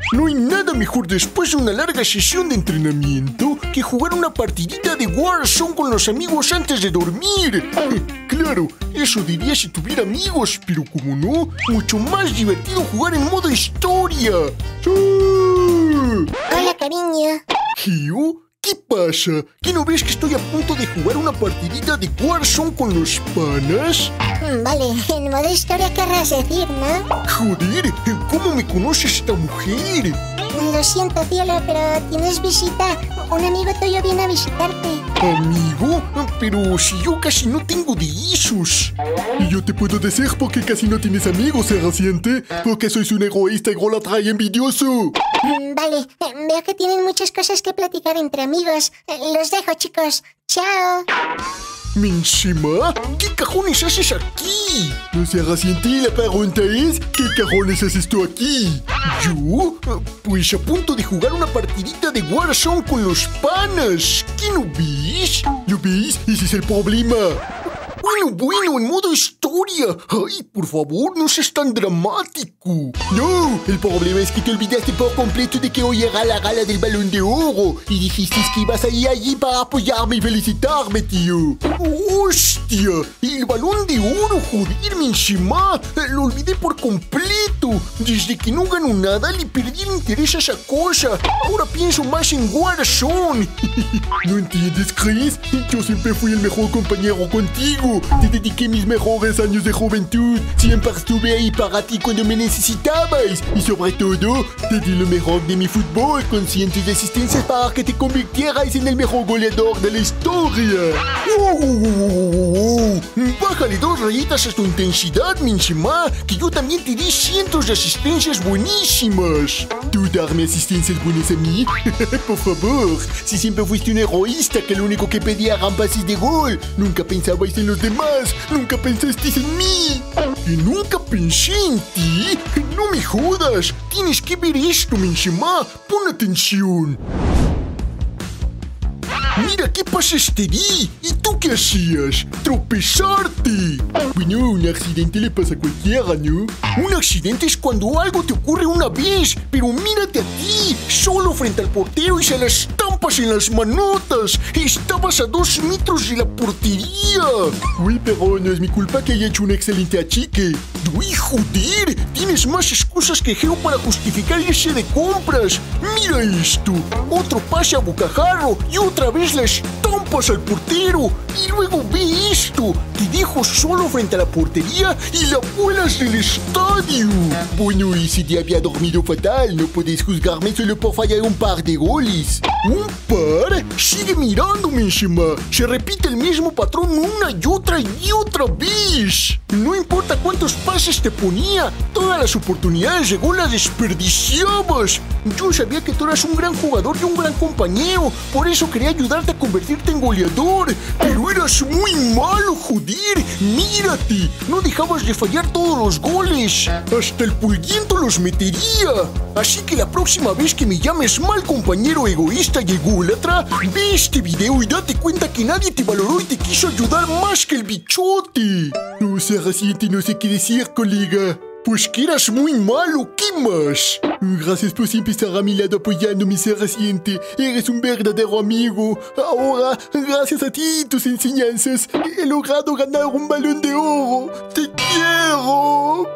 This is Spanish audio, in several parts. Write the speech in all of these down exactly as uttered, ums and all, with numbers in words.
No hay nada mejor después de una larga sesión de entrenamiento que jugar una partidita de Warzone con los amigos antes de dormir. Claro, eso diría si tuviera amigos, pero como no, mucho más divertido jugar en modo historia. ¡Sí! Hola, cariño. ¿Gio? ¿Qué pasa? ¿Que no ves que estoy a punto de jugar una partidita de Warzone con los panas? Vale, en modo historia querrás decir, ¿no? Joder, ¿cómo me conoce esta mujer? Lo siento, cielo, pero tienes visita. Un amigo tuyo viene a visitarte. ¿Amigo? Pero si yo casi no tengo de esos. Y yo te puedo decir porque casi no tienes amigos, ¿eh, reciente? Porque sois un egoísta, ególatra y envidioso. Vale, veo que tienen muchas cosas que platicar entre amigos. Los dejo, chicos. Chao. ¿Minshima? ¿Qué cajones haces aquí? No sé, reciente, la pregunta es, ¿qué cajones haces tú aquí? ¿Yo? Pues a punto de jugar una partidita de Warzone con los panas. ¿Qué no ves? ¿Lo veis? Ese es el problema. Bueno, bueno, en modo historia. Ay, por favor, no seas tan dramático. No, el problema es que te olvidaste por completo de que hoy era la gala del Balón de Oro y dijiste que ibas a ir allí para apoyarme y felicitarme, tío. ¡Hostia! El Balón de Oro, joder, Minshima. Lo olvidé por completo. Desde que no gano nada, le perdí el interés a esa cosa. Ahora pienso más en Warzone. ¿No entiendes, Chris? Yo siempre fui el mejor compañero contigo. Te dediqué mis mejores años de juventud. Siempre estuve ahí para ti cuando me necesitabas. Y sobre todo, te di lo mejor de mi fútbol con cientos de asistencias para que te convirtieras en el mejor goleador de la historia. ¡Oh, oh, oh, oh! Bájale dos rayitas a tu intensidad, Minshima, que yo también te di cientos de asistencias buenísimas. ¿Tú darme asistencias buenas a mí? Por favor, si siempre fuiste un egoísta que lo único que pedía eran pases de gol. Nunca pensabais en los demás, nunca pensasteis en mí. ¿Que nunca pensé en ti? No me jodas, tienes que ver esto, Minshima. Pon atención. Mira qué pases te di. ¿Y tú qué hacías? ¡Tropezarte! Bueno, un accidente le pasa a cualquiera, ¿no? Un accidente es cuando algo te ocurre una vez, pero mírate a ti, solo frente al portero y se las estampas en las manotas. Estabas a dos metros de la portería. Uy, pero no es mi culpa que haya hecho un excelente achique. Uy, joder, tienes más excusas que Geo para justificar irse de compras. Mira esto, otro pase a bocajarro y otra vez la estampas al portero. Y luego ve esto, te dejo solo frente a la portería y la vuelas del estadio. Bueno, y si te había dormido fatal, no puedes juzgarme solo por fallar un par de goles. ¿Un par? Sigue mirando, Minshima. Se repite el mismo patrón una y otra y otra vez. No importa cuántos pases te ponía, todas las oportunidades de gol las desperdiciabas. Yo sabía que tú eras un gran jugador y un gran compañero, por eso quería ayudarte a convertirte en goleador. Pero eras muy malo, joder. Mírate, no dejabas de fallar todos los goles. Hasta el pulguiento los metería. Así que la próxima vez que me llames mal compañero egoísta y ególatra, ve este video y date cuenta que nadie te valoró y te quiso ayudar más que el bichote. No sé, reciente, no sé qué decir, colega. Pues que eras muy malo, ¿qué más? Gracias por siempre estar a mi lado apoyándome, ser reciente. Eres un verdadero amigo. Ahora, gracias a ti y tus enseñanzas, he logrado ganar un Balón de Oro. ¡Te quiero!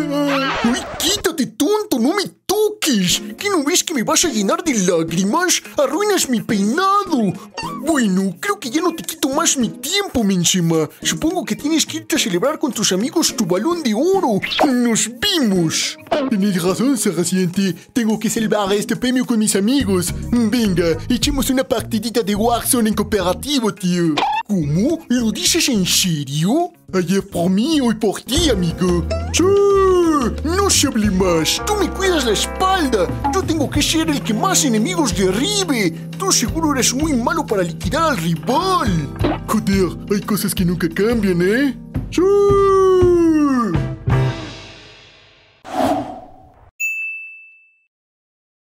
¡Uy, quítate, tonto! ¡No me toques! ¿Qué no ves que me vas a llenar de lágrimas? ¡Arruinas mi peinado! Bueno, creo que ya no te quito más mi tiempo, Minshima. Supongo que tienes que irte a celebrar con tus amigos tu Balón de Oro. ¡Nos vimos! Tienes razón, ser reciente. Tengo que celebrar este premio con mis amigos. Venga, echemos una partidita de Warzone en cooperativo, tío. ¿Cómo? ¿Lo dices en serio? Ayer por mí, hoy por ti, amigo. ¡Sí! No se hable más. Tú me cuidas la espalda. Yo tengo que ser el que más enemigos derribe. Tú seguro eres muy malo para liquidar al rival. Joder, hay cosas que nunca cambian, ¿eh? ¡Sí!